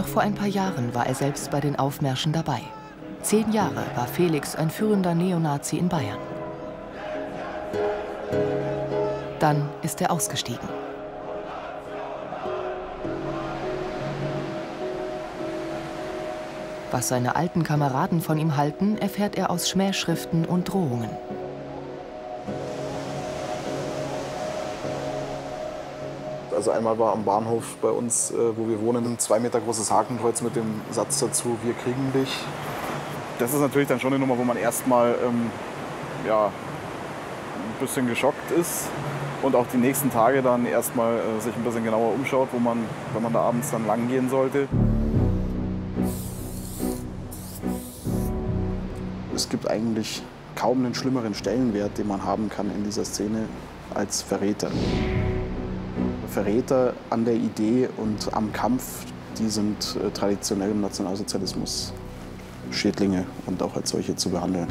vor ein paar Jahren war er selbst bei den Aufmärschen dabei. 10 Jahre war Felix ein führender Neonazi in Bayern. Dann ist er ausgestiegen. Was seine alten Kameraden von ihm halten, erfährt er aus Schmähschriften und Drohungen. Also einmal war am Bahnhof bei uns, wo wir wohnen, ein 2 Meter großes Hakenkreuz mit dem Satz dazu: Wir kriegen dich. Das ist natürlich dann schon eine Nummer, wo man erstmal ja, ein bisschen geschockt ist und auch die nächsten Tage dann erstmal sich ein bisschen genauer umschaut, wenn man da abends dann lang gehen sollte. Es gibt eigentlich kaum einen schlimmeren Stellenwert, den man haben kann in dieser Szene, als Verräter. Verräter an der Idee und am Kampf, die sind traditionell im Nationalsozialismus Schädlinge und auch als solche zu behandeln.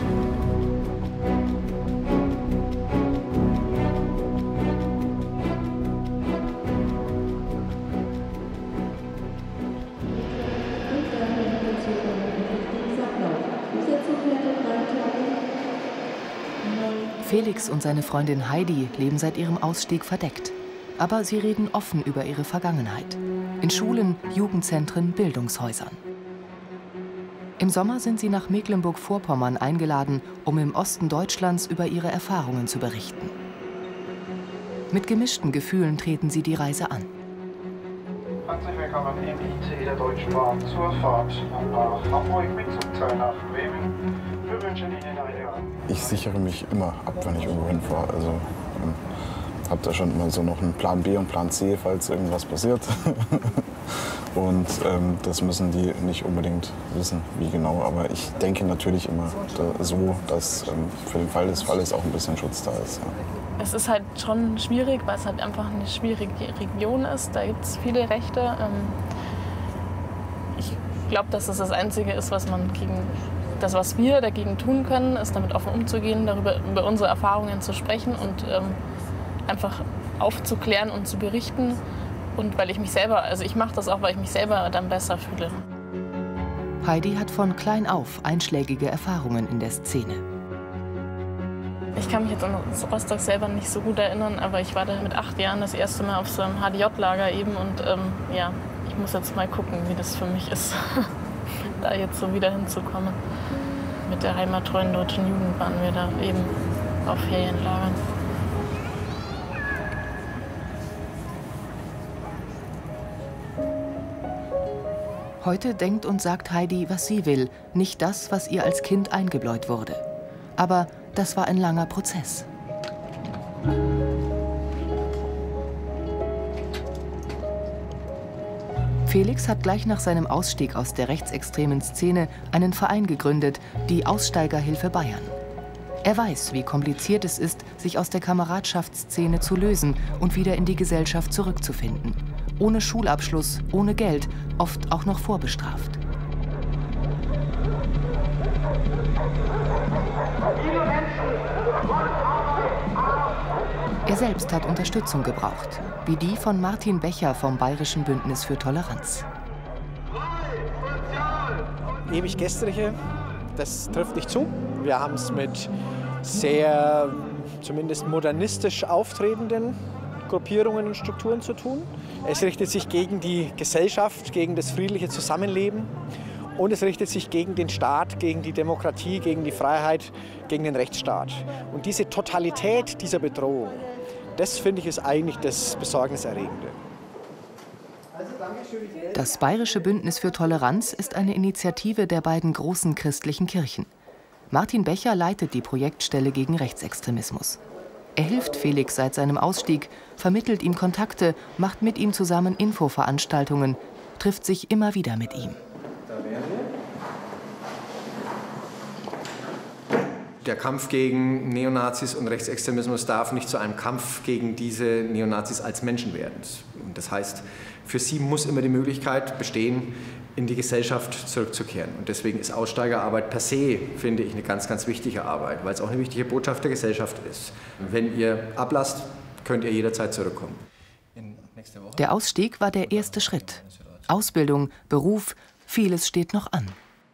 Felix und seine Freundin Heidi leben seit ihrem Ausstieg verdeckt. Aber sie reden offen über ihre Vergangenheit. In Schulen, Jugendzentren, Bildungshäusern. Im Sommer sind sie nach Mecklenburg-Vorpommern eingeladen, um im Osten Deutschlands über ihre Erfahrungen zu berichten. Mit gemischten Gefühlen treten sie die Reise an. Herzlich willkommen im IC der Deutschen Bahn zur Fahrt nach Hamburg mit Zugteil nach Bremen. Wir wünschen Ihnen eine... Ich sichere mich immer ab, wenn ich irgendwo hinfahre. Also, habe da schon immer so noch einen Plan B und Plan C, falls irgendwas passiert. Und das müssen die nicht unbedingt wissen, wie genau. Aber ich denke natürlich immer so, dass für den Fall des Falles auch ein bisschen Schutz da ist. Ja. Es ist halt schon schwierig, weil es halt einfach eine schwierige Region ist. Da gibt es viele Rechte. Ich glaube, dass es das Einzige ist, was wir dagegen tun können, ist damit offen umzugehen, über unsere Erfahrungen zu sprechen und einfach aufzuklären und zu berichten. Und weil ich mich selber, also ich mache das auch, weil ich mich selber dann besser fühle. Heidi hat von klein auf einschlägige Erfahrungen in der Szene. Ich kann mich jetzt an Rostock selber nicht so gut erinnern, aber ich war da mit 8 Jahren das erste Mal auf so einem HDJ-Lager eben und ja, ich muss jetzt mal gucken, wie das für mich ist, da jetzt so wieder hinzukommen. Mit der heimattreuen Deutschen Jugend waren wir da eben auf Ferienlagern. Heute denkt und sagt Heidi, was sie will, nicht das, was ihr als Kind eingebläut wurde. Aber das war ein langer Prozess. Felix hat gleich nach seinem Ausstieg aus der rechtsextremen Szene einen Verein gegründet, die Aussteigerhilfe Bayern. Er weiß, wie kompliziert es ist, sich aus der Kameradschaftsszene zu lösen und wieder in die Gesellschaft zurückzufinden. Ohne Schulabschluss, ohne Geld, oft auch noch vorbestraft. Er selbst hat Unterstützung gebraucht, wie die von Martin Becher vom Bayerischen Bündnis für Toleranz. Ewig Gestrige, das trifft nicht zu. Wir haben es mit sehr, zumindest modernistisch auftretenden Gruppierungen und Strukturen zu tun. Es richtet sich gegen die Gesellschaft, gegen das friedliche Zusammenleben und es richtet sich gegen den Staat, gegen die Demokratie, gegen die Freiheit, gegen den Rechtsstaat. Und diese Totalität dieser Bedrohung, das finde ich ist eigentlich das Besorgniserregende. Das Bayerische Bündnis für Toleranz ist eine Initiative der beiden großen christlichen Kirchen. Martin Becher leitet die Projektstelle gegen Rechtsextremismus. Er hilft Felix seit seinem Ausstieg, vermittelt ihm Kontakte, macht mit ihm zusammen Infoveranstaltungen, trifft sich immer wieder mit ihm. Der Kampf gegen Neonazis und Rechtsextremismus darf nicht zu einem Kampf gegen diese Neonazis als Menschen werden. Und das heißt, für sie muss immer die Möglichkeit bestehen, in die Gesellschaft zurückzukehren. Und deswegen ist Aussteigerarbeit per se, finde ich, eine ganz, ganz wichtige Arbeit, weil es auch eine wichtige Botschaft der Gesellschaft ist. Wenn ihr ablasst, könnt ihr jederzeit zurückkommen. Der Ausstieg war der erste Schritt. Ausbildung, Beruf, vieles steht noch an.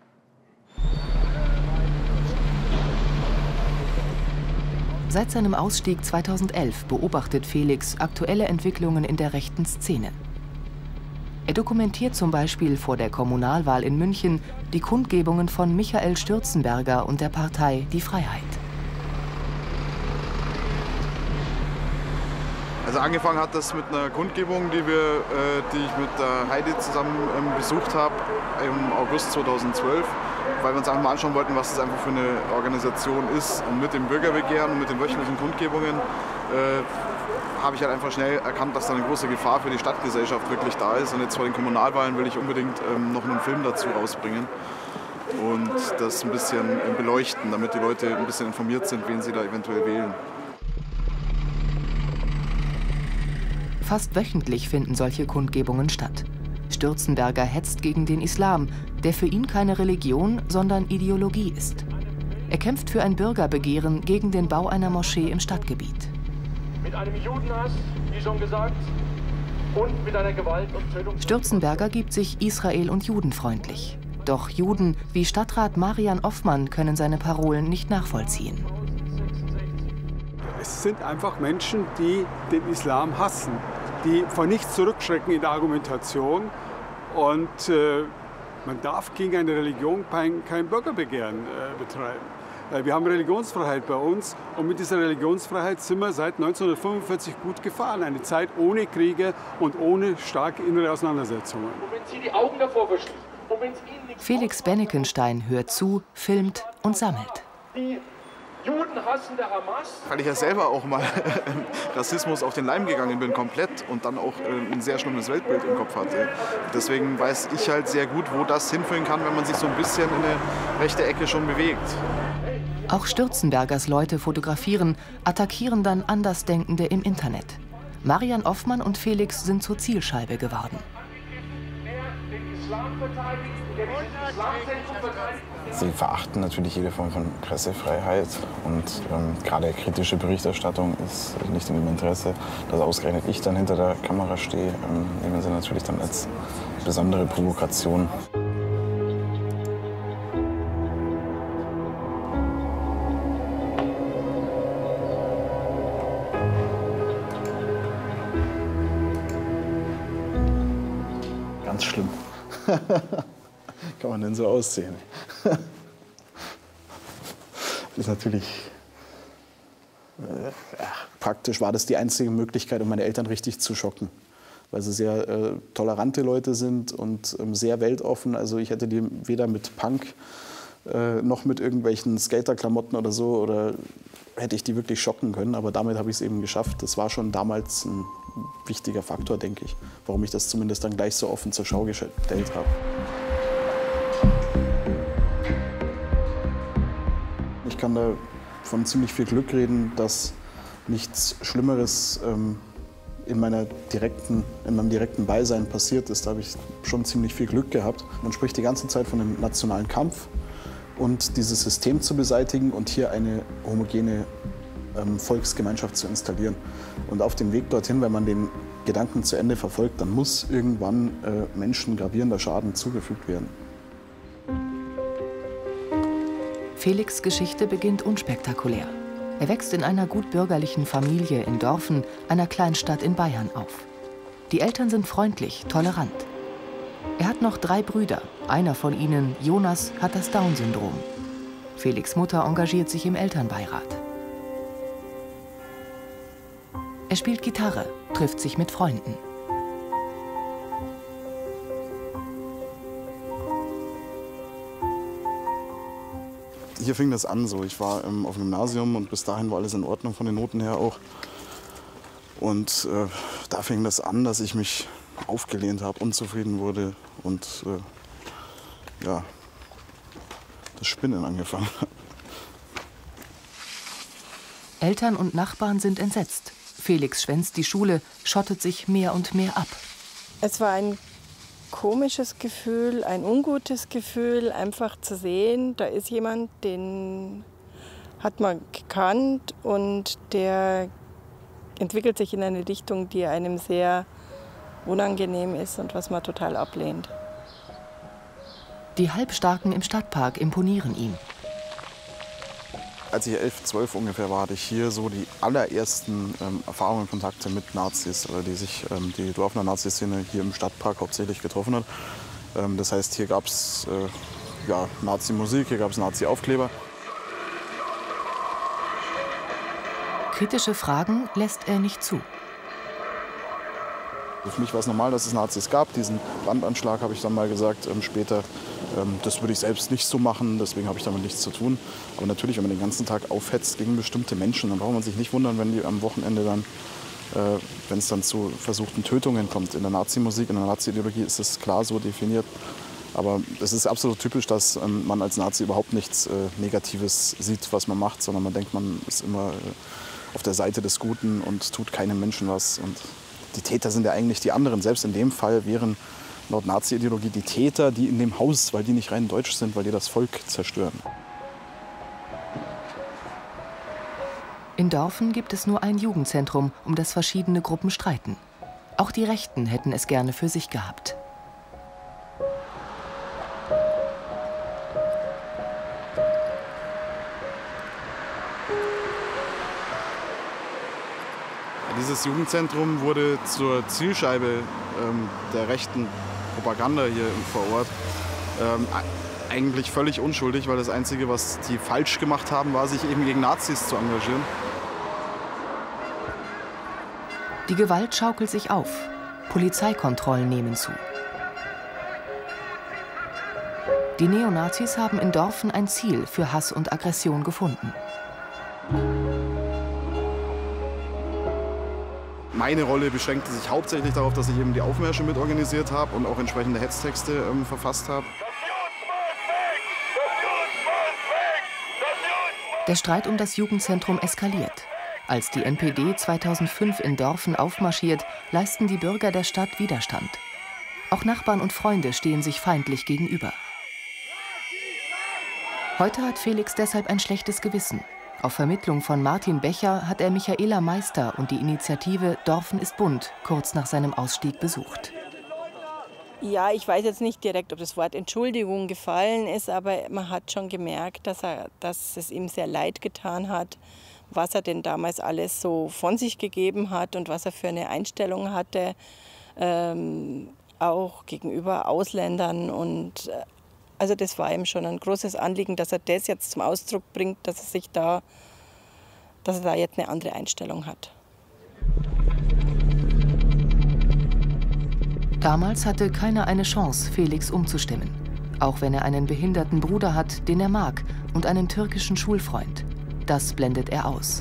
Seit seinem Ausstieg 2011 beobachtet Felix aktuelle Entwicklungen in der rechten Szene. Er dokumentiert zum Beispiel vor der Kommunalwahl in München die Kundgebungen von Michael Stürzenberger und der Partei Die Freiheit. Also angefangen hat das mit einer Kundgebung, die ich mit der Heidi zusammen besucht habe im August 2012, weil wir uns einfach mal anschauen wollten, was das einfach für eine Organisation ist. Und mit dem Bürgerbegehren und mit den wöchentlichen Kundgebungen habe ich halt einfach schnell erkannt, dass da eine große Gefahr für die Stadtgesellschaft wirklich da ist. Und jetzt vor den Kommunalwahlen will ich unbedingt noch einen Film dazu rausbringen und das ein bisschen beleuchten, damit die Leute ein bisschen informiert sind, wen sie da eventuell wählen. Fast wöchentlich finden solche Kundgebungen statt. Stürzenberger hetzt gegen den Islam, der für ihn keine Religion, sondern Ideologie ist. Er kämpft für ein Bürgerbegehren gegen den Bau einer Moschee im Stadtgebiet. Mit einem Judenhass, wie schon gesagt, und mit einer Gewalt und Tötung. Stürzenberger gibt sich Israel- und judenfreundlich. Doch Juden wie Stadtrat Marian Offmann können seine Parolen nicht nachvollziehen. Es sind einfach Menschen, die den Islam hassen, die vor nichts zurückschrecken in der Argumentation. Und man darf gegen eine Religion kein Bürgerbegehren betreiben. Wir haben Religionsfreiheit bei uns und mit dieser Religionsfreiheit sind wir seit 1945 gut gefahren. Eine Zeit ohne Kriege und ohne starke innere Auseinandersetzungen. Felix Bennekenstein hört zu, filmt und sammelt. Die Juden hassen der Hamas. Weil ich ja selber auch mal Rassismus auf den Leim gegangen bin, komplett, und dann auch ein sehr schlimmes Weltbild im Kopf hatte. Deswegen weiß ich halt sehr gut, wo das hinführen kann, wenn man sich so ein bisschen in eine rechte Ecke schon bewegt. Auch Stürzenbergers Leute fotografieren, attackieren dann Andersdenkende im Internet. Marian Offmann und Felix sind zur Zielscheibe geworden. Sie verachten natürlich jede Form von Pressefreiheit und gerade kritische Berichterstattung ist nicht in ihrem Interesse. Dass ausgerechnet ich dann hinter der Kamera stehe, nehmen sie natürlich dann als besondere Provokation. Ganz schlimm. Kann man denn so aussehen? Das ist natürlich praktisch war das die einzige Möglichkeit, um meine Eltern richtig zu schocken. Weil sie sehr tolerante Leute sind und sehr weltoffen. Also ich hätte die weder mit Punk noch mit irgendwelchen Skaterklamotten oder so, oder hätte ich die wirklich schocken können. Aber damit habe ich es eben geschafft. Das war schon damals ein wichtiger Faktor, denke ich, warum ich das zumindest dann gleich so offen zur Schau gestellt habe. Ich kann da von ziemlich viel Glück reden, dass nichts Schlimmeres in meinem direkten Beisein passiert ist. Da habe ich schon ziemlich viel Glück gehabt. Man spricht die ganze Zeit von einem nationalen Kampf und dieses System zu beseitigen und hier eine homogene Volksgemeinschaft zu installieren. Und auf dem Weg dorthin, wenn man den Gedanken zu Ende verfolgt, dann muss irgendwann Menschen gravierender Schaden zugefügt werden. Felix' Geschichte beginnt unspektakulär. Er wächst in einer gutbürgerlichen Familie in Dorfen, einer Kleinstadt in Bayern, auf. Die Eltern sind freundlich, tolerant. Er hat noch 3 Brüder. Einer von ihnen, Jonas, hat das Down-Syndrom. Felix' Mutter engagiert sich im Elternbeirat. Er spielt Gitarre, trifft sich mit Freunden. Hier fing das an so. Ich war auf dem Gymnasium und bis dahin war alles in Ordnung von den Noten her auch. Und da fing das an, dass ich mich aufgelehnt habe, unzufrieden wurde und ja, das Spinnen angefangen hat. Eltern und Nachbarn sind entsetzt. Felix schwänzt die Schule, schottet sich mehr und mehr ab. Es war ein komisches Gefühl, ein ungutes Gefühl, einfach zu sehen, da ist jemand, den hat man gekannt und der entwickelt sich in eine Richtung, die einem sehr unangenehm ist und was man total ablehnt. Die Halbstarken im Stadtpark imponieren ihm. Als ich 11, 12 ungefähr war, hatte ich hier so die allerersten Erfahrungen, Kontakte mit Nazis, die sich die Dorfener Nazi-Szene hier im Stadtpark hauptsächlich getroffen hat. Das heißt, hier gab es ja, Nazi-Musik, hier gab es Nazi-Aufkleber. Kritische Fragen lässt er nicht zu. Für mich war es normal, dass es Nazis gab. Diesen Brandanschlag habe ich dann mal gesagt später. Das würde ich selbst nicht so machen, deswegen habe ich damit nichts zu tun. Aber natürlich, wenn man den ganzen Tag aufhetzt gegen bestimmte Menschen, dann braucht man sich nicht wundern, wenn die am Wochenende dann, wenn es dann zu versuchten Tötungen kommt. In der Nazi-Musik, in der Nazi-Ideologie ist es klar so definiert. Aber es ist absolut typisch, dass man als Nazi überhaupt nichts Negatives sieht, was man macht, sondern man denkt, man ist immer auf der Seite des Guten und tut keinem Menschen was. Und die Täter sind ja eigentlich die anderen. Selbst in dem Fall wären laut Nazi-Ideologie die Täter, die in dem Haus, weil die nicht rein deutsch sind, weil die das Volk zerstören. In Dorfen gibt es nur ein Jugendzentrum, um das verschiedene Gruppen streiten. Auch die Rechten hätten es gerne für sich gehabt. Dieses Jugendzentrum wurde zur Zielscheibe der rechten Propaganda hier vor Ort. Eigentlich völlig unschuldig, weil das Einzige, was die falsch gemacht haben, war, sich eben gegen Nazis zu engagieren. Die Gewalt schaukelt sich auf. Polizeikontrollen nehmen zu. Die Neonazis haben in Dorfen ein Ziel für Hass und Aggression gefunden. Meine Rolle beschränkte sich hauptsächlich darauf, dass ich eben die Aufmärsche mitorganisiert habe und auch entsprechende Hetztexte verfasst habe. Der Streit um das Jugendzentrum eskaliert. Als die NPD 2005 in Dorfen aufmarschiert, leisten die Bürger der Stadt Widerstand. Auch Nachbarn und Freunde stehen sich feindlich gegenüber. Heute hat Felix deshalb ein schlechtes Gewissen. Auf Vermittlung von Martin Becher hat er Michaela Meister und die Initiative Dorfen ist bunt kurz nach seinem Ausstieg besucht. Ja, ich weiß jetzt nicht direkt, ob das Wort Entschuldigung gefallen ist, aber man hat schon gemerkt, dass es ihm sehr leid getan hat, was er denn damals alles so von sich gegeben hat und was er für eine Einstellung hatte, auch gegenüber Ausländern. Und also das war ihm schon ein großes Anliegen, dass er das jetzt zum Ausdruck bringt, dass er da jetzt eine andere Einstellung hat. Damals hatte keiner eine Chance, Felix umzustimmen. Auch wenn er einen behinderten Bruder hat, den er mag, und einen türkischen Schulfreund. Das blendet er aus.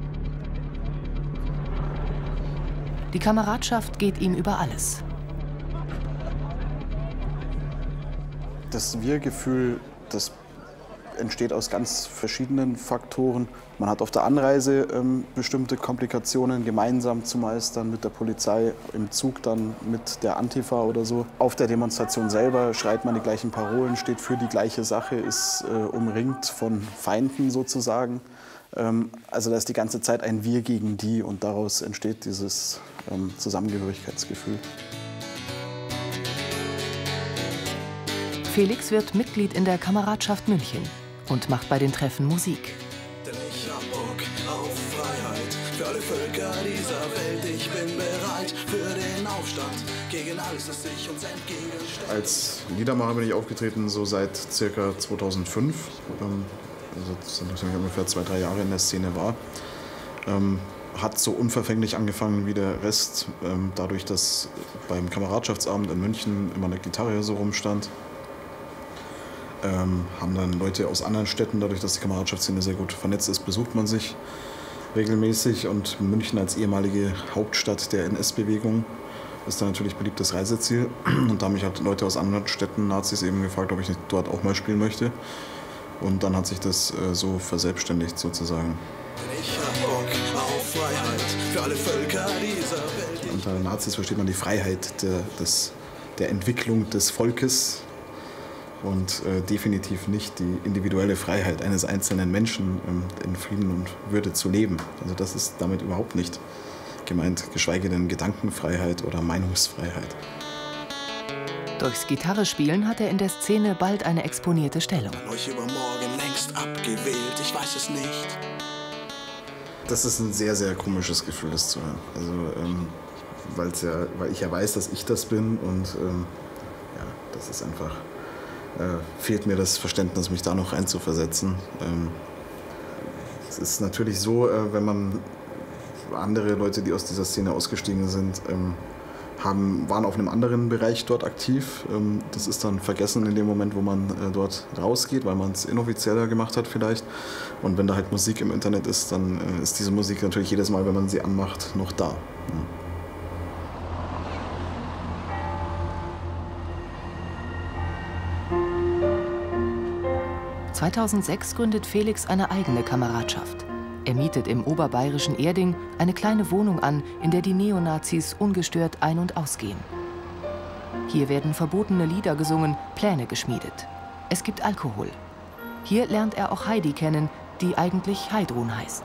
Die Kameradschaft geht ihm über alles. Das Wir-Gefühl, das entsteht aus ganz verschiedenen Faktoren. Man hat auf der Anreise bestimmte Komplikationen gemeinsam zu meistern mit der Polizei, im Zug dann mit der Antifa oder so. Auf der Demonstration selber schreit man die gleichen Parolen, steht für die gleiche Sache, ist umringt von Feinden sozusagen. Also da ist die ganze Zeit ein Wir gegen die und daraus entsteht dieses Zusammengehörigkeitsgefühl. Felix wird Mitglied in der Kameradschaft München und macht bei den Treffen Musik. Denn ich hab Bock auf Freiheit für alle Völker dieser Welt. Ich bin bereit für den Aufstand gegen alles, das sich uns entgegenstellt. Als Liedermacher bin ich aufgetreten so seit ca. 2005. Also nachdem ich ungefähr 2-3 Jahre in der Szene war. Hat so unverfänglich angefangen wie der Rest, dadurch, dass beim Kameradschaftsabend in München immer eine Gitarre so rumstand. Haben dann Leute aus anderen Städten, dadurch, dass die Kameradschaftsszene sehr gut vernetzt ist, besucht man sich regelmäßig. Und München als ehemalige Hauptstadt der NS-Bewegung ist dann natürlich beliebtes Reiseziel. Und da haben mich halt Leute aus anderen Städten, Nazis, eben gefragt, ob ich nicht dort auch mal spielen möchte. Und dann hat sich das so verselbstständigt sozusagen. Ich hab Bock auf Freiheit für alle Völker dieser Welt. Unter Nazis versteht man die Freiheit der Entwicklung des Volkes. Und definitiv nicht die individuelle Freiheit eines einzelnen Menschen in Frieden und Würde zu leben. Also das ist damit überhaupt nicht gemeint, geschweige denn Gedankenfreiheit oder Meinungsfreiheit. Durchs Gitarrespielen hat er in der Szene bald eine exponierte Stellung. Euch übermorgen längst abgewählt, ich weiß es nicht. Das ist ein sehr, sehr komisches Gefühl, das zu hören. Also, weil ich ja weiß, dass ich das bin und ja, das ist einfach, fehlt mir das Verständnis, mich da noch reinzuversetzen. Es ist natürlich so, wenn man andere Leute, die aus dieser Szene ausgestiegen sind, waren auf einem anderen Bereich dort aktiv. Das ist dann vergessen in dem Moment, wo man dort rausgeht, weil man es inoffizieller gemacht hat vielleicht. Und wenn da halt Musik im Internet ist, dann ist diese Musik natürlich jedes Mal, wenn man sie anmacht, noch da. 2006 gründet Felix eine eigene Kameradschaft. Er mietet im oberbayerischen Erding eine kleine Wohnung an, in der die Neonazis ungestört ein- und ausgehen. Hier werden verbotene Lieder gesungen, Pläne geschmiedet. Es gibt Alkohol. Hier lernt er auch Heidi kennen, die eigentlich Heidrun heißt.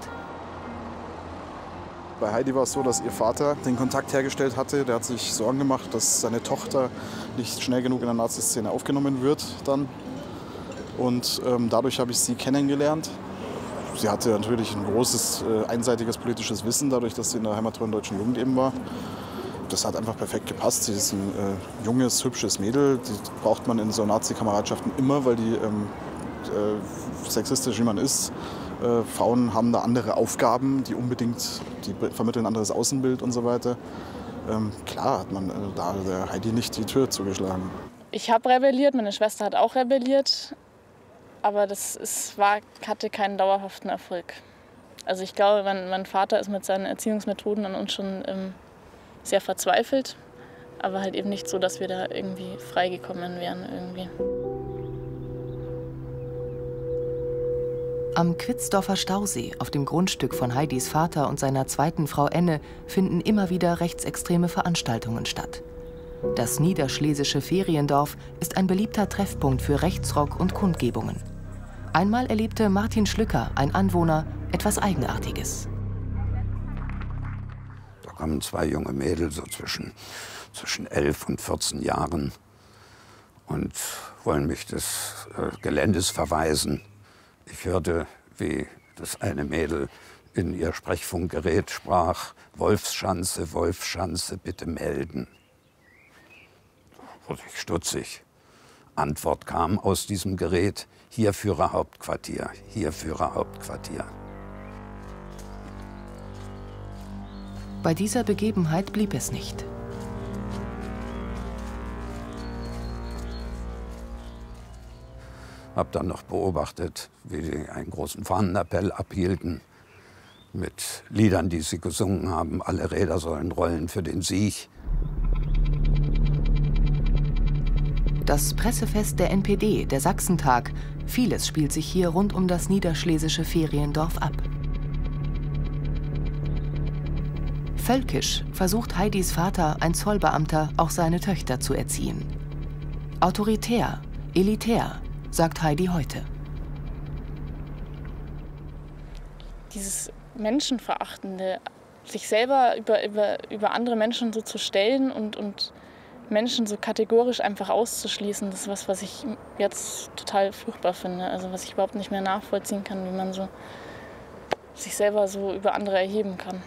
Bei Heidi war es so, dass ihr Vater den Kontakt hergestellt hatte. Der hat sich Sorgen gemacht, dass seine Tochter nicht schnell genug in der Nazi-Szene aufgenommen wird dann. Und dadurch habe ich sie kennengelernt. Sie hatte natürlich ein großes, einseitiges politisches Wissen, dadurch, dass sie in der heimattreuen deutschen Jugend eben war. Das hat einfach perfekt gepasst. Sie ist ein junges, hübsches Mädel. Die braucht man in so Nazi-Kameradschaften immer, weil die sexistisch wie man ist. Frauen haben da andere Aufgaben, die vermitteln ein anderes Außenbild und so weiter. Klar hat man da der Heidi nicht die Tür zugeschlagen. Ich habe rebelliert, meine Schwester hat auch rebelliert, aber hatte keinen dauerhaften Erfolg. Also ich glaube, mein Vater ist mit seinen Erziehungsmethoden an uns schon sehr verzweifelt, aber halt eben nicht so, dass wir da irgendwie freigekommen wären irgendwie. Am Quitzdorfer Stausee, auf dem Grundstück von Heidis Vater und seiner zweiten Frau Enne, finden immer wieder rechtsextreme Veranstaltungen statt. Das niederschlesische Feriendorf ist ein beliebter Treffpunkt für Rechtsrock und Kundgebungen. Einmal erlebte Martin Schlücker, ein Anwohner, etwas Eigenartiges. Da kommen zwei junge Mädels so zwischen 11 und 14 Jahren und wollen mich des Geländes verweisen. Ich hörte, wie das eine Mädel in ihr Sprechfunkgerät sprach: Wolfschanze, Wolfschanze, bitte melden. Wurde ich stutzig. Antwort kam aus diesem Gerät: Hier Führerhauptquartier, hier Führerhauptquartier. Bei dieser Begebenheit blieb es nicht. Hab dann noch beobachtet, wie sie einen großen Fahnenappell abhielten mit Liedern, die sie gesungen haben. Alle Räder sollen rollen für den Sieg. Das Pressefest der NPD, der Sachsentag, vieles spielt sich hier rund um das niederschlesische Feriendorf ab. Völkisch versucht Heidis Vater, ein Zollbeamter, auch seine Töchter zu erziehen. Autoritär, elitär, sagt Heidi heute. Dieses Menschenverachtende, sich selber über andere Menschen so zu stellen und Menschen so kategorisch einfach auszuschließen, das ist was ich jetzt total furchtbar finde. Also was ich überhaupt nicht mehr nachvollziehen kann, wie man so sich selber so über andere erheben kann.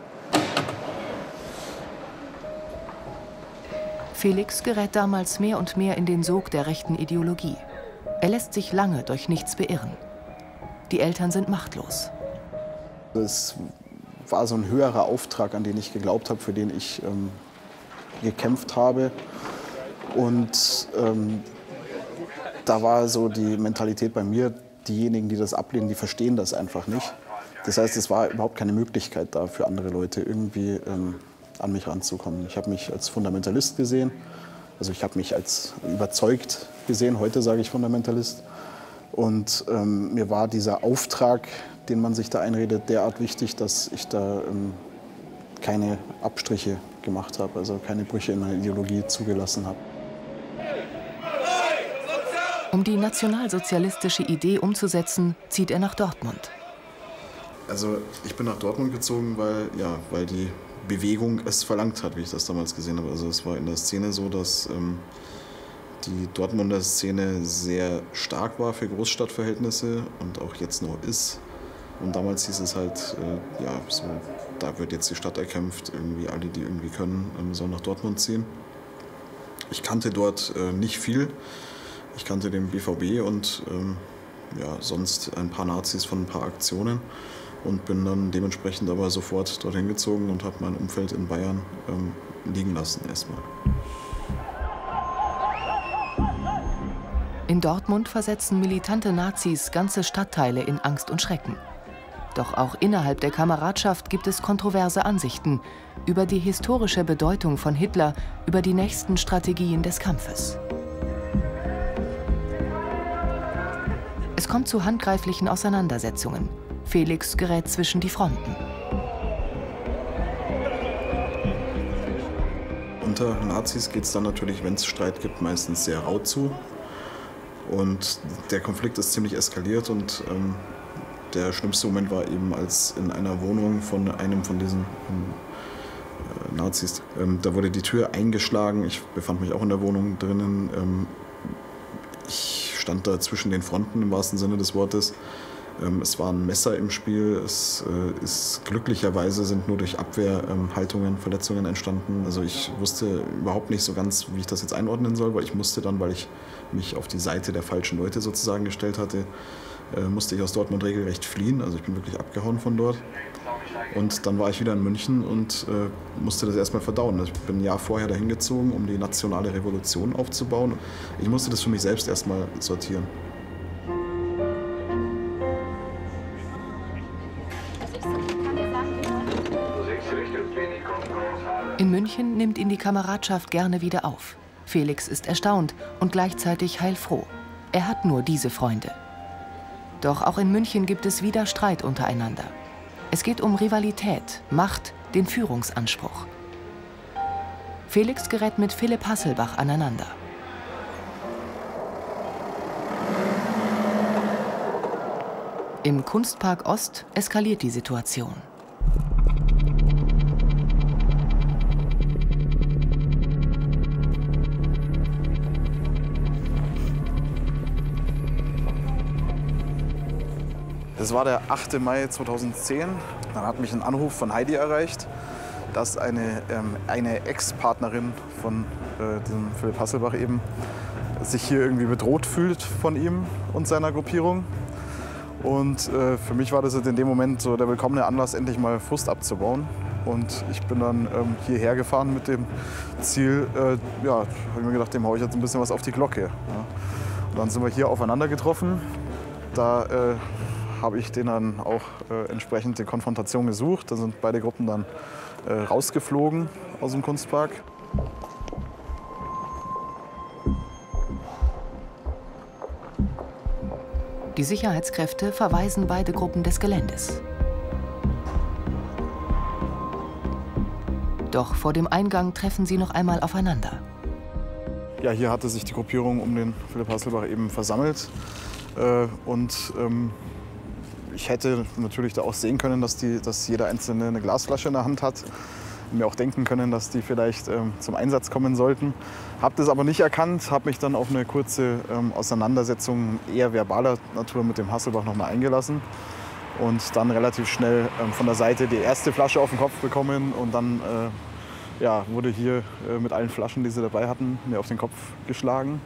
Felix gerät damals mehr und mehr in den Sog der rechten Ideologie. Er lässt sich lange durch nichts beirren. Die Eltern sind machtlos. Es war so ein höherer Auftrag, an den ich geglaubt habe, für den ich gekämpft habe. Und da war so die Mentalität bei mir, diejenigen, die das ablehnen, die verstehen das einfach nicht. Das heißt, es war überhaupt keine Möglichkeit da für andere Leute irgendwie an mich ranzukommen. Ich habe mich als Fundamentalist gesehen. Also ich habe mich als überzeugt gesehen, heute sage ich Fundamentalist. Und mir war dieser Auftrag, den man sich da einredet, derart wichtig, dass ich da keine Abstriche gemacht habe, also keine Brüche in meiner Ideologie zugelassen habe. Um die nationalsozialistische Idee umzusetzen, zieht er nach Dortmund. Also ich bin nach Dortmund gezogen, weil die Bewegung es verlangt hat, wie ich das damals gesehen habe. Also es war in der Szene so, dass die Dortmunder Szene sehr stark war für Großstadtverhältnisse und auch jetzt noch ist. Und damals hieß es halt, ja, so, da wird jetzt die Stadt erkämpft, irgendwie alle, die irgendwie können, sollen nach Dortmund ziehen. Ich kannte dort nicht viel. Ich kannte den BVB und ja, sonst ein paar Nazis von ein paar Aktionen und bin dann dementsprechend aber sofort dorthin gezogen und habe mein Umfeld in Bayern liegen lassen erstmal. In Dortmund versetzen militante Nazis ganze Stadtteile in Angst und Schrecken. Doch auch innerhalb der Kameradschaft gibt es kontroverse Ansichten über die historische Bedeutung von Hitler, über die nächsten Strategien des Kampfes. Es kommt zu handgreiflichen Auseinandersetzungen. Felix gerät zwischen die Fronten. Unter Nazis geht es dann natürlich, wenn es Streit gibt, meistens sehr rau zu. Und der Konflikt ist ziemlich eskaliert und der schlimmste Moment war eben, als in einer Wohnung von einem von diesen Nazis, da wurde die Tür eingeschlagen. Ich befand mich auch in der Wohnung drinnen. Ich stand da zwischen den Fronten im wahrsten Sinne des Wortes. Es war ein Messer im Spiel. Es ist glücklicherweise sind nur durch Abwehrhaltungen Verletzungen entstanden. Also ich wusste überhaupt nicht so ganz, wie ich das jetzt einordnen soll, weil ich musste dann, weil ich mich auf die Seite der falschen Leute sozusagen gestellt hatte, musste ich aus Dortmund regelrecht fliehen. Also ich bin wirklich abgehauen von dort. Und dann war ich wieder in München und musste das erstmal verdauen. Ich bin ein Jahr vorher dahin gezogen, um die nationale Revolution aufzubauen. Ich musste das für mich selbst erstmal sortieren. In München nimmt ihn die Kameradschaft gerne wieder auf. Felix ist erstaunt und gleichzeitig heilfroh. Er hat nur diese Freunde. Doch auch in München gibt es wieder Streit untereinander. Es geht um Rivalität, Macht, den Führungsanspruch. Felix gerät mit Philipp Hasselbach aneinander. Im Kunstpark Ost eskaliert die Situation. Das war der 8. Mai 2010. Dann hat mich ein Anruf von Heidi erreicht, dass eine Ex-Partnerin von diesem Philipp Hasselbach eben sich hier irgendwie bedroht fühlt von ihm und seiner Gruppierung. Und für mich war das in dem Moment so der willkommene Anlass, endlich mal Frust abzubauen. Und ich bin dann hierher gefahren mit dem Ziel, ja, habe ich mir gedacht, dem haue ich jetzt ein bisschen was auf die Glocke. Ja. Und dann sind wir hier aufeinander getroffen. Da habe ich denen dann auch entsprechend die Konfrontation gesucht. Da sind beide Gruppen dann rausgeflogen aus dem Kunstpark. Die Sicherheitskräfte verweisen beide Gruppen des Geländes. Doch vor dem Eingang treffen sie noch einmal aufeinander. Ja, hier hatte sich die Gruppierung um den Philipp Hasselbach eben versammelt. Ich hätte natürlich da auch sehen können, dass jeder Einzelne eine Glasflasche in der Hand hat. Mir auch denken können, dass die vielleicht zum Einsatz kommen sollten. Habe das aber nicht erkannt, habe mich dann auf eine kurze Auseinandersetzung eher verbaler Natur mit dem Hasselbach noch mal eingelassen. Und dann relativ schnell von der Seite die erste Flasche auf den Kopf bekommen. Und dann ja, wurde hier mit allen Flaschen, die sie dabei hatten, mir auf den Kopf geschlagen.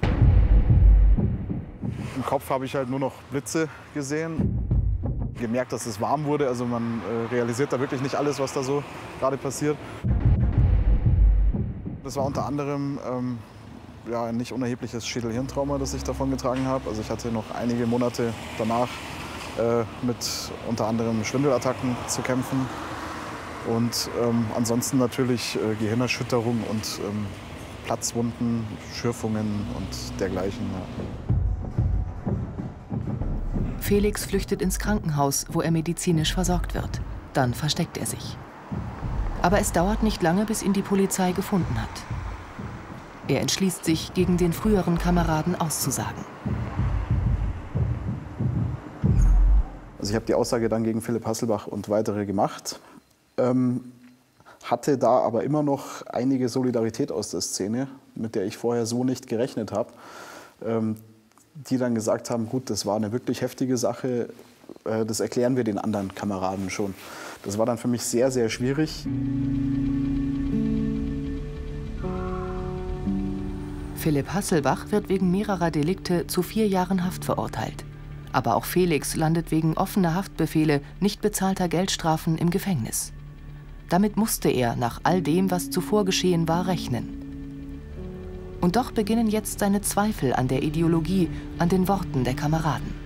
Im Kopf habe ich halt nur noch Blitze gesehen. Gemerkt, dass es warm wurde. Also man realisiert da wirklich nicht alles, was da so gerade passiert. Das war unter anderem ja, ein nicht unerhebliches Schädel-Hirntrauma, das ich davon getragen habe. Also ich hatte noch einige Monate danach mit unter anderem Schwindelattacken zu kämpfen. Und ansonsten natürlich Gehirnerschütterung und Platzwunden, Schürfungen und dergleichen. Ja. Felix flüchtet ins Krankenhaus, wo er medizinisch versorgt wird. Dann versteckt er sich. Aber es dauert nicht lange, bis ihn die Polizei gefunden hat. Er entschließt sich, gegen den früheren Kameraden auszusagen. Also ich habe die Aussage dann gegen Philipp Hasselbach und weitere gemacht. hatte da aber immer noch einige Solidarität aus der Szene, mit der ich vorher so nicht gerechnet habe, die dann gesagt haben, gut, das war eine wirklich heftige Sache, das erklären wir den anderen Kameraden schon. Das war dann für mich sehr, sehr schwierig. Philipp Hasselbach wird wegen mehrerer Delikte zu 4 Jahren Haft verurteilt. Aber auch Felix landet wegen offener Haftbefehle, nicht bezahlter Geldstrafen im Gefängnis. Damit musste er nach all dem, was zuvor geschehen war, rechnen. Und doch beginnen jetzt seine Zweifel an der Ideologie, an den Worten der Kameraden.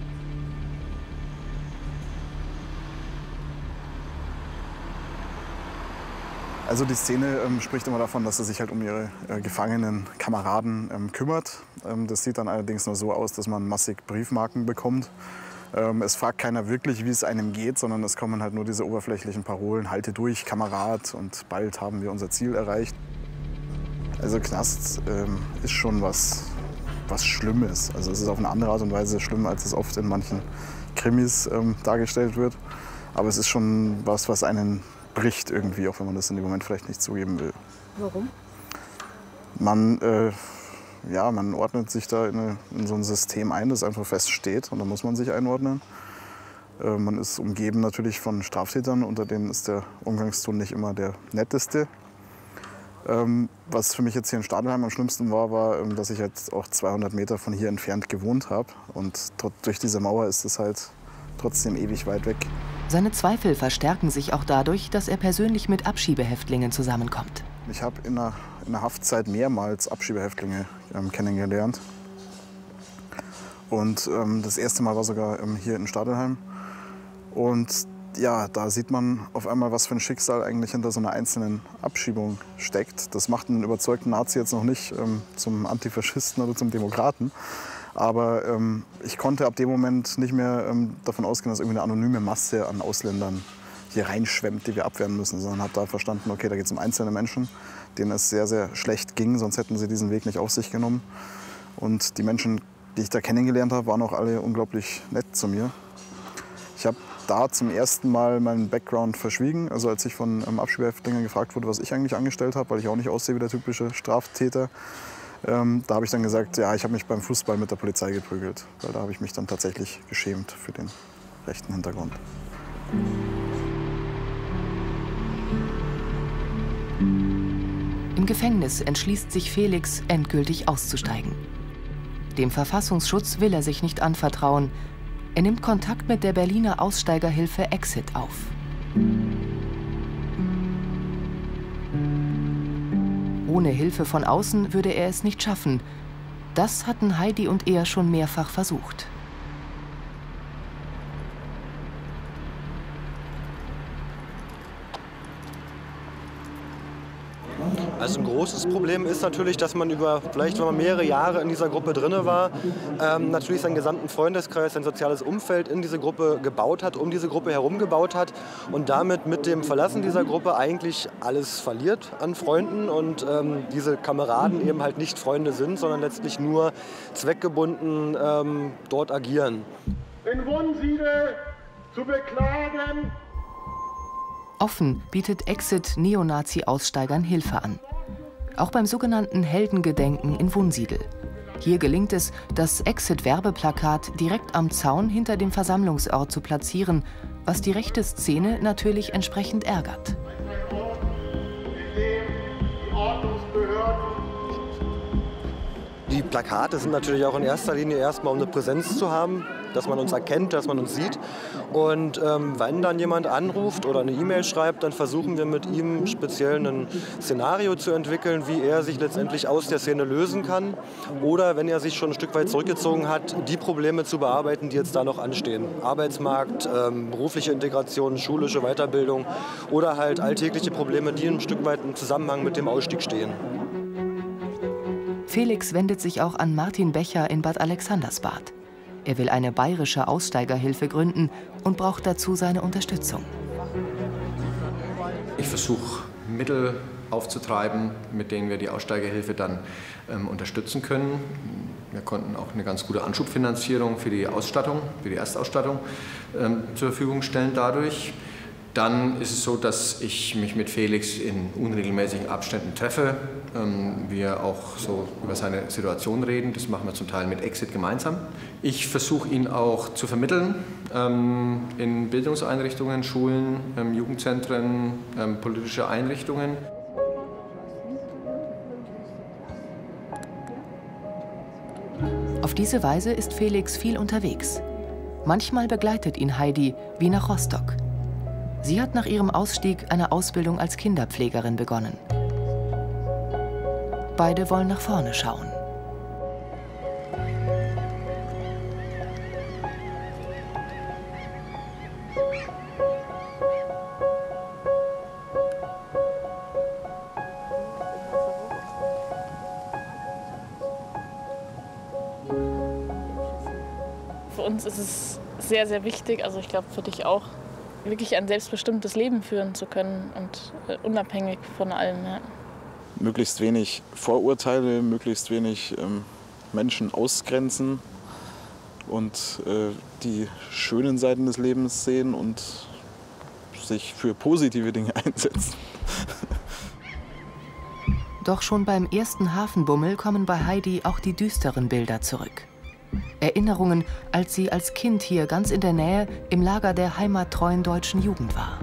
Also die Szene spricht immer davon, dass sie sich halt um ihre gefangenen Kameraden kümmert. Das sieht dann allerdings nur so aus, dass man massig Briefmarken bekommt. Es fragt keiner wirklich, wie es einem geht, sondern es kommen halt nur diese oberflächlichen Parolen, halte durch, Kamerad, und bald haben wir unser Ziel erreicht. Also Knast ist schon was Schlimmes. Also es ist auf eine andere Art und Weise schlimm, als es oft in manchen Krimis dargestellt wird. Aber es ist schon was einen bricht irgendwie, auch wenn man das in dem Moment vielleicht nicht zugeben will. Warum? Man ordnet sich da in so ein System ein, das einfach feststeht, und da muss man sich einordnen. Man ist umgeben natürlich von Straftätern, unter denen ist der Umgangston nicht immer der netteste. Was für mich jetzt hier in Stadelheim am schlimmsten war, dass ich halt auch 200 Meter von hier entfernt gewohnt habe, und durch diese Mauer ist es halt trotzdem ewig weit weg. Seine Zweifel verstärken sich auch dadurch, dass er persönlich mit Abschiebehäftlingen zusammenkommt. Ich habe in der Haftzeit mehrmals Abschiebehäftlinge kennengelernt. Und das erste Mal war sogar hier in Stadelheim. Und ja, da sieht man auf einmal, was für ein Schicksal eigentlich hinter so einer einzelnen Abschiebung steckt. Das macht einen überzeugten Nazi jetzt noch nicht zum Antifaschisten oder zum Demokraten. Aber ich konnte ab dem Moment nicht mehr davon ausgehen, dass irgendwie eine anonyme Masse an Ausländern hier reinschwemmt, die wir abwehren müssen, sondern habe da verstanden, okay, da geht es um einzelne Menschen, denen es sehr, sehr schlecht ging, sonst hätten sie diesen Weg nicht auf sich genommen. Und die Menschen, die ich da kennengelernt habe, waren auch alle unglaublich nett zu mir. Ich habe da zum ersten Mal meinen Background verschwiegen, also als ich von Abschiebehäftlingen gefragt wurde, was ich eigentlich angestellt habe, weil ich auch nicht aussehe wie der typische Straftäter. Da habe ich dann gesagt, ja, ich habe mich beim Fußball mit der Polizei geprügelt, weil da habe ich mich dann tatsächlich geschämt für den rechten Hintergrund. Im Gefängnis entschließt sich Felix, endgültig auszusteigen. Dem Verfassungsschutz will er sich nicht anvertrauen. Er nimmt Kontakt mit der Berliner Aussteigerhilfe Exit auf. Ohne Hilfe von außen würde er es nicht schaffen. Das hatten Heidi und er schon mehrfach versucht. Also ein großes Problem ist natürlich, dass man vielleicht wenn man mehrere Jahre in dieser Gruppe drin war, natürlich seinen gesamten Freundeskreis, sein soziales Umfeld in diese Gruppe gebaut hat, um diese Gruppe herum gebaut hat und damit mit dem Verlassen dieser Gruppe eigentlich alles verliert an Freunden und diese Kameraden eben halt nicht Freunde sind, sondern letztlich nur zweckgebunden dort agieren. In Wunsiedel zu beklagen. Offen bietet Exit Neonazi-Aussteigern Hilfe an. Auch beim sogenannten Heldengedenken in Wunsiedel. Hier gelingt es, das Exit-Werbeplakat direkt am Zaun hinter dem Versammlungsort zu platzieren, was die rechte Szene natürlich entsprechend ärgert. Die Plakate sind natürlich auch in erster Linie erstmal, um eine Präsenz zu haben, dass man uns erkennt, dass man uns sieht. Und wenn dann jemand anruft oder eine E-Mail schreibt, dann versuchen wir mit ihm speziell ein Szenario zu entwickeln, wie er sich letztendlich aus der Szene lösen kann. Oder wenn er sich schon ein Stück weit zurückgezogen hat, die Probleme zu bearbeiten, die jetzt da noch anstehen. Arbeitsmarkt, berufliche Integration, schulische Weiterbildung oder halt alltägliche Probleme, die ein Stück weit im Zusammenhang mit dem Ausstieg stehen. Felix wendet sich auch an Martin Becher in Bad Alexandersbad. Er will eine bayerische Aussteigerhilfe gründen und braucht dazu seine Unterstützung. Ich versuche Mittel aufzutreiben, mit denen wir die Aussteigerhilfe dann unterstützen können. Wir konnten auch eine ganz gute Anschubfinanzierung für die Ausstattung, für die Erstausstattung zur Verfügung stellen dadurch. Dann ist es so, dass ich mich mit Felix in unregelmäßigen Abständen treffe. Wir auch so über seine Situation reden. Das machen wir zum Teil mit Exit gemeinsam. Ich versuche ihn auch zu vermitteln in Bildungseinrichtungen, Schulen, Jugendzentren, politische Einrichtungen. Auf diese Weise ist Felix viel unterwegs. Manchmal begleitet ihn Heidi wie nach Rostock. Sie hat nach ihrem Ausstieg eine Ausbildung als Kinderpflegerin begonnen. Beide wollen nach vorne schauen. Für uns ist es sehr, sehr wichtig, also ich glaube für dich auch, wirklich ein selbstbestimmtes Leben führen zu können und unabhängig von allem. Ja. Möglichst wenig Vorurteile, möglichst wenig Menschen ausgrenzen und die schönen Seiten des Lebens sehen und sich für positive Dinge einsetzen. Doch schon beim ersten Hafenbummel kommen bei Heidi auch die düsteren Bilder zurück. Erinnerungen, als sie als Kind hier ganz in der Nähe im Lager der heimattreuen deutschen Jugend war.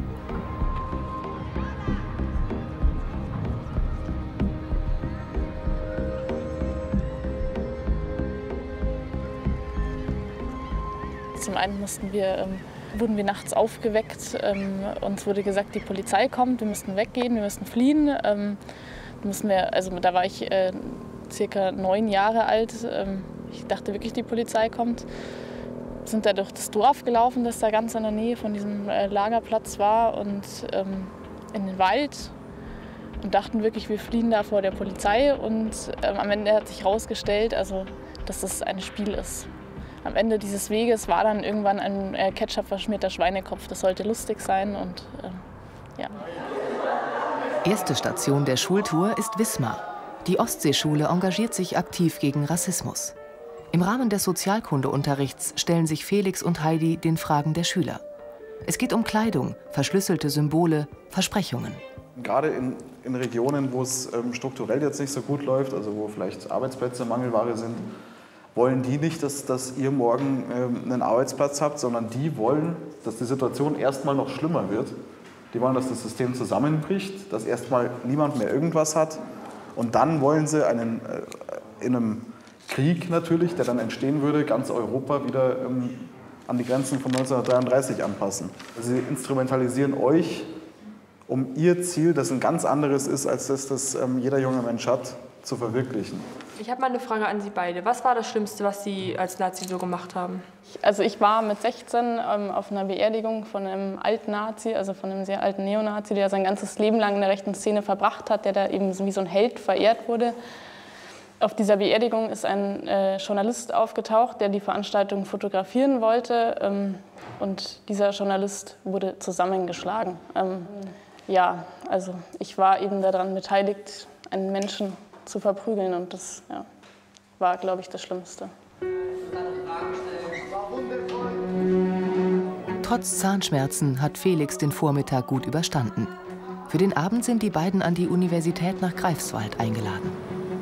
Zum einen wurden wir nachts aufgeweckt. Uns wurde gesagt, die Polizei kommt, wir müssten weggehen, wir müssten fliehen. Da war ich circa 9 Jahre alt. Ich dachte wirklich, die Polizei kommt. Wir sind da durch das Dorf gelaufen, das da ganz in der Nähe von diesem Lagerplatz war, und in den Wald und dachten wirklich, wir fliehen da vor der Polizei. Und am Ende hat sich herausgestellt, dass das ein Spiel ist. Am Ende dieses Weges war dann irgendwann ein ketchup-verschmierter Schweinekopf. Das sollte lustig sein und ja. Erste Station der Schultour ist Wismar. Die Ostseeschule engagiert sich aktiv gegen Rassismus. Im Rahmen des Sozialkundeunterrichts stellen sich Felix und Heidi den Fragen der Schüler. Es geht um Kleidung, verschlüsselte Symbole, Versprechungen. Gerade in Regionen, wo es strukturell jetzt nicht so gut läuft, also wo vielleicht Arbeitsplätze Mangelware sind, wollen die nicht, dass ihr morgen einen Arbeitsplatz habt, sondern die wollen, dass die Situation erstmal noch schlimmer wird. Die wollen, dass das System zusammenbricht, dass erstmal niemand mehr irgendwas hat. Und dann wollen sie in einem Krieg natürlich, der dann entstehen würde, ganz Europa wieder an die Grenzen von 1933 anpassen. Sie instrumentalisieren euch, um ihr Ziel, das ein ganz anderes ist, als das jeder junge Mensch hat, zu verwirklichen. Ich habe mal eine Frage an Sie beide. Was war das Schlimmste, was Sie als Nazi so gemacht haben? Ich war mit 16 auf einer Beerdigung von einem alten Nazi, also von einem sehr alten Neonazi, der sein ganzes Leben lang in der rechten Szene verbracht hat, der da eben wie so ein Held verehrt wurde. Auf dieser Beerdigung ist ein Journalist aufgetaucht, der die Veranstaltung fotografieren wollte. Und dieser Journalist wurde zusammengeschlagen. Ich war eben daran beteiligt, einen Menschen zu verprügeln, und das war, glaube ich, das Schlimmste. Trotz Zahnschmerzen hat Felix den Vormittag gut überstanden. Für den Abend sind die beiden an die Universität nach Greifswald eingeladen.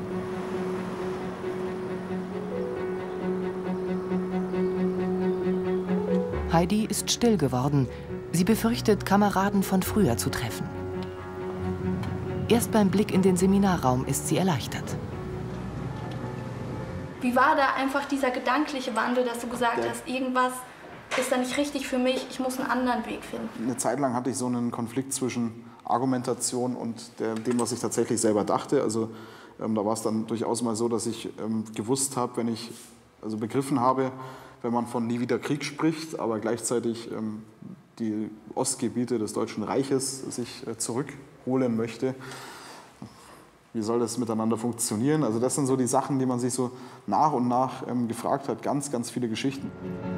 Heidi ist still geworden. Sie befürchtet, Kameraden von früher zu treffen. Erst beim Blick in den Seminarraum ist sie erleichtert. Wie war da einfach dieser gedankliche Wandel, dass du gesagt hast, irgendwas ist da nicht richtig für mich, ich muss einen anderen Weg finden? Eine Zeit lang hatte ich so einen Konflikt zwischen Argumentation und dem, was ich tatsächlich selber dachte. Also da war es dann durchaus mal so, dass ich gewusst habe, begriffen habe, wenn man von nie wieder Krieg spricht, aber gleichzeitig die Ostgebiete des Deutschen Reiches sich zurückholen möchte. Wie soll das miteinander funktionieren? Also das sind so die Sachen, die man sich so nach und nach gefragt hat. Ganz, ganz viele Geschichten.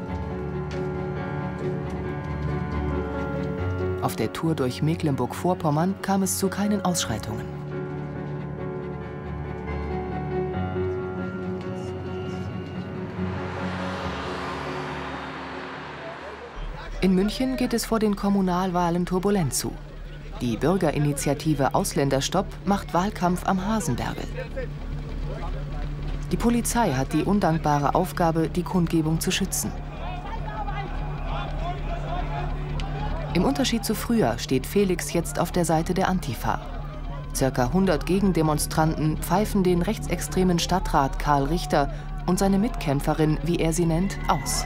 Auf der Tour durch Mecklenburg-Vorpommern kam es zu keinen Ausschreitungen. In München geht es vor den Kommunalwahlen turbulent zu. Die Bürgerinitiative Ausländerstopp macht Wahlkampf am Hasenbergel. Die Polizei hat die undankbare Aufgabe, die Kundgebung zu schützen. Im Unterschied zu früher steht Felix jetzt auf der Seite der Antifa. Circa 100 Gegendemonstranten pfeifen den rechtsextremen Stadtrat Karl Richter und seine Mitkämpferin, wie er sie nennt, aus.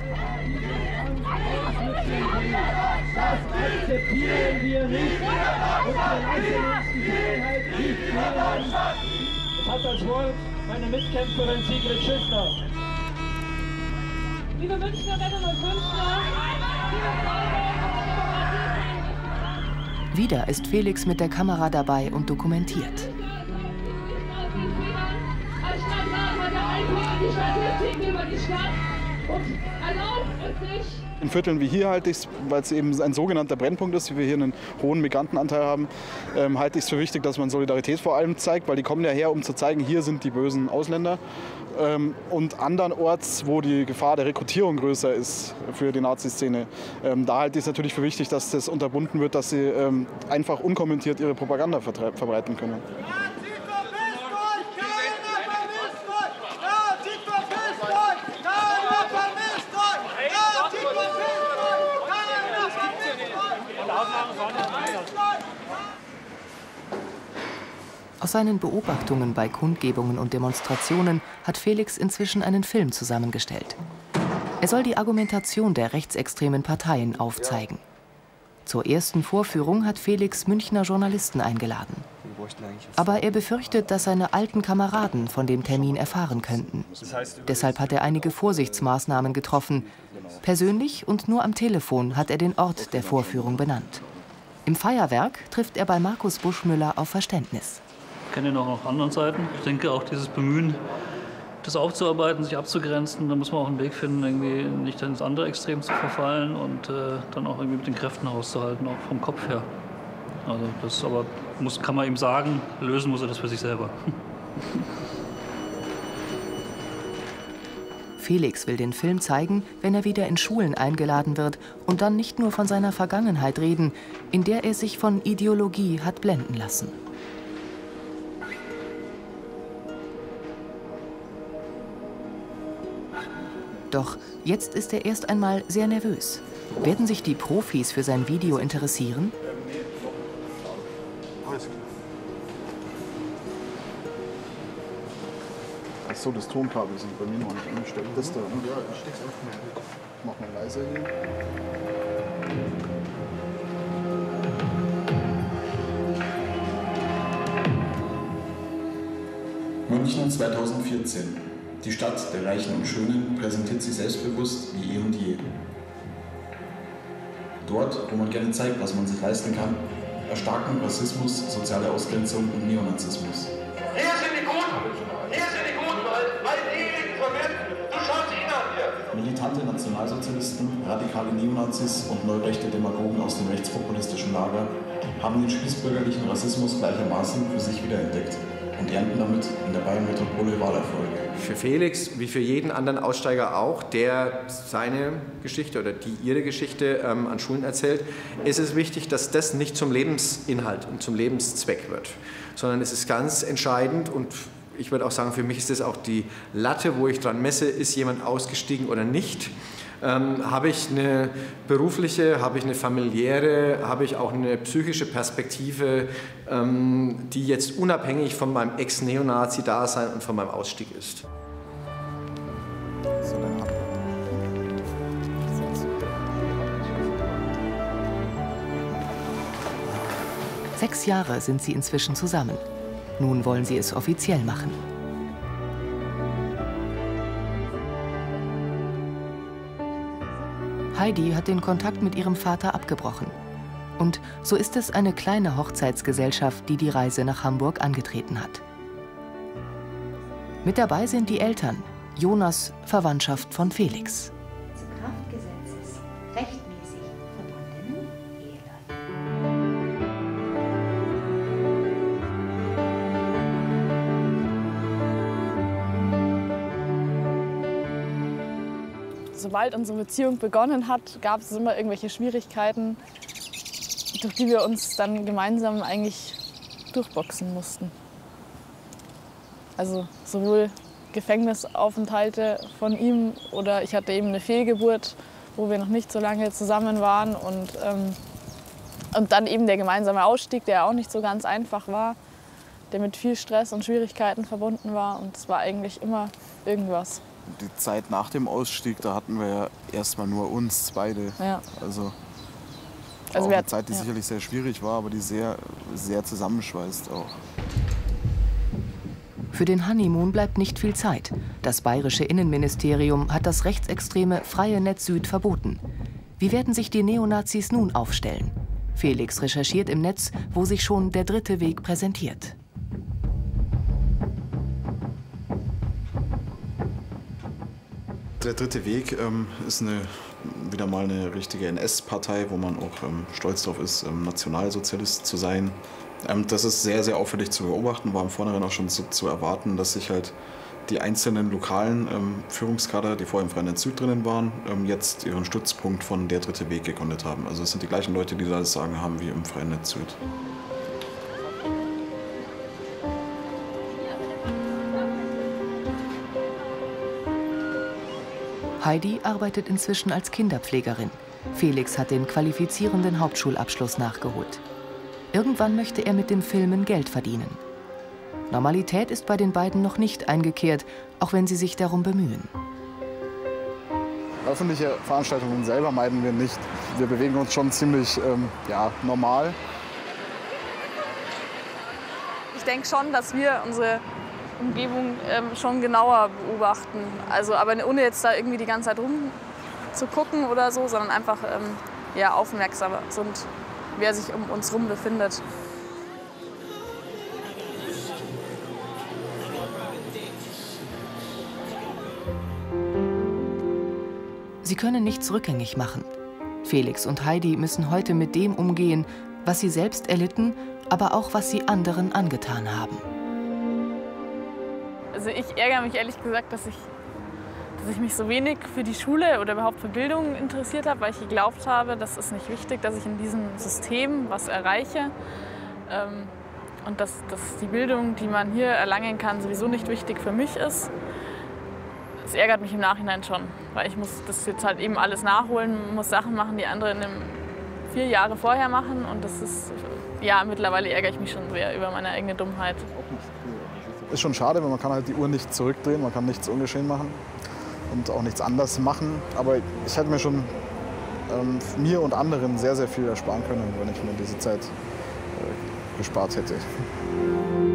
Das akzeptieren wir nicht. Und wir lassen uns die Freiheit nicht nehmen. Es hat das Wort meine Mitkämpferin Sigrid Schüssler. Liebe Münchnerinnen und Münchner, Wieder ist Felix mit der Kamera dabei und dokumentiert. als Stadtrat hat er Einblick in die Statistiken über die Stadt und erlaubt es sich, In Vierteln wie hier halte ich es, weil es eben ein sogenannter Brennpunkt ist, wie wir hier einen hohen Migrantenanteil haben, halte ich es für wichtig, dass man Solidarität vor allem zeigt, weil die kommen ja her, um zu zeigen, hier sind die bösen Ausländer. Und andernorts, wo die Gefahr der Rekrutierung größer ist für die Nazi-Szene, da halte ich es natürlich für wichtig, dass das unterbunden wird, dass sie einfach unkommentiert ihre Propaganda verbreiten können. Aus seinen Beobachtungen bei Kundgebungen und Demonstrationen hat Felix inzwischen einen Film zusammengestellt. Er soll die Argumentation der rechtsextremen Parteien aufzeigen. Zur ersten Vorführung hat Felix Münchner Journalisten eingeladen. Aber er befürchtet, dass seine alten Kameraden von dem Termin erfahren könnten. Deshalb hat er einige Vorsichtsmaßnahmen getroffen. Persönlich und nur am Telefon hat er den Ort der Vorführung benannt. Im Feuerwerk trifft er bei Markus Buschmüller auf Verständnis. Ich kenne ihn auch auf anderen Seiten. Ich denke auch dieses Bemühen, das aufzuarbeiten, sich abzugrenzen, da muss man auch einen Weg finden, irgendwie nicht ins andere Extrem zu verfallen und dann auch irgendwie mit den Kräften auszuhalten, auch vom Kopf her. Also das aber kann man ihm sagen, lösen muss er das für sich selber. Felix will den Film zeigen, wenn er wieder in Schulen eingeladen wird und dann nicht nur von seiner Vergangenheit reden, in der er sich von Ideologie hat blenden lassen. Doch jetzt ist er erst einmal sehr nervös. Werden sich die Profis für sein Video interessieren? Ach so, das Tonkabel sind bei mir noch nicht angestellt. Das da, ne? Ja, ich steck's einfach mal. Mach mal leiser hier. München 2014. Die Stadt der Reichen und Schönen präsentiert sich selbstbewusst wie eh und je. Dort, wo man gerne zeigt, was man sich leisten kann, erstarken Rassismus, soziale Ausgrenzung und Neonazismus. Hier sind die Guten! Hier sind die Guten, weil diejenigen verwirrt. Du schaust ihn an hier! Militante Nationalsozialisten, radikale Neonazis und neurechte Demagogen aus dem rechtspopulistischen Lager haben den spießbürgerlichen Rassismus gleichermaßen für sich wiederentdeckt und ernten damit in der Bayern-Metropole Wahlerfolg. Für Felix, wie für jeden anderen Aussteiger auch, der seine Geschichte oder ihre Geschichte an Schulen erzählt, ist es wichtig, dass das nicht zum Lebensinhalt und zum Lebenszweck wird, sondern es ist ganz entscheidend und ich würde auch sagen, für mich ist das auch die Latte, wo ich dran messe, ist jemand ausgestiegen oder nicht. Habe ich eine berufliche, habe ich eine familiäre, habe ich auch eine psychische Perspektive, die jetzt unabhängig von meinem Ex-Neonazi-Dasein und von meinem Ausstieg ist. 6 Jahre sind sie inzwischen zusammen. Nun wollen sie es offiziell machen. Heidi hat den Kontakt mit ihrem Vater abgebrochen. Und so ist es eine kleine Hochzeitsgesellschaft, die die Reise nach Hamburg angetreten hat. Mit dabei sind die Eltern, Jonas, Verwandtschaft von Felix. Zu Kraftgesetzes rechtmäßig verbundenen Eheleuten. sobald unsere Beziehung begonnen hat, gab es immer irgendwelche Schwierigkeiten, durch die wir uns dann gemeinsam eigentlich durchboxen mussten. Also sowohl Gefängnisaufenthalte von ihm oder ich hatte eben eine Fehlgeburt, wo wir noch nicht so lange zusammen waren und dann eben der gemeinsame Ausstieg, der auch nicht so ganz einfach war, der mit viel Stress und Schwierigkeiten verbunden war und es war eigentlich immer irgendwas. Die Zeit nach dem Ausstieg, da hatten wir ja erstmal nur uns beide. Ja. Also auch wir eine Zeit, die sicherlich sehr schwierig war, aber die sehr, sehr zusammenschweißt auch. Für den Honeymoon bleibt nicht viel Zeit. Das bayerische Innenministerium hat das rechtsextreme Freie Netz Süd verboten. Wie werden sich die Neonazis nun aufstellen? Felix recherchiert im Netz, wo sich schon der dritte Weg präsentiert. Der dritte Weg ist wieder mal eine richtige NS-Partei, wo man auch stolz darauf ist, Nationalsozialist zu sein. Das ist sehr, sehr auffällig zu beobachten, war im Vornherein auch schon so zu erwarten, dass sich halt die einzelnen lokalen Führungskader, die vorher im Freien Netz Süd drinnen waren, jetzt ihren Stützpunkt von der dritte Weg gegründet haben. Also es sind die gleichen Leute, die da das Sagen haben wie im Freien Netz Süd. Heidi arbeitet inzwischen als Kinderpflegerin. Felix hat den qualifizierenden Hauptschulabschluss nachgeholt. Irgendwann möchte er mit dem Filmen Geld verdienen. Normalität ist bei den beiden noch nicht eingekehrt, auch wenn sie sich darum bemühen. Öffentliche Veranstaltungen selber meiden wir nicht. Wir bewegen uns schon ziemlich normal. Ich denke schon, dass wir unsere Umgebung schon genauer beobachten. Also, aber ohne jetzt da irgendwie die ganze Zeit rumzugucken oder so, sondern einfach aufmerksamer sind, wer sich um uns herum befindet. Sie können nichts rückgängig machen. Felix und Heidi müssen heute mit dem umgehen, was sie selbst erlitten, aber auch was sie anderen angetan haben. Also ich ärgere mich ehrlich gesagt, dass ich mich so wenig für die Schule oder überhaupt für Bildung interessiert habe, weil ich geglaubt habe, das ist nicht wichtig, dass ich in diesem System was erreiche und dass die Bildung, die man hier erlangen kann, sowieso nicht wichtig für mich ist. Es ärgert mich im Nachhinein schon, weil ich muss das jetzt halt eben alles nachholen, muss Sachen machen, die andere 4 Jahre vorher machen und das ist, mittlerweile ärgere ich mich schon sehr über meine eigene Dummheit. Ist schon schade, weil man kann halt die Uhr nicht zurückdrehen, man kann nichts ungeschehen machen und auch nichts anders machen. Aber ich hätte mir schon mir und anderen sehr, sehr viel ersparen können, wenn ich mir diese Zeit gespart hätte.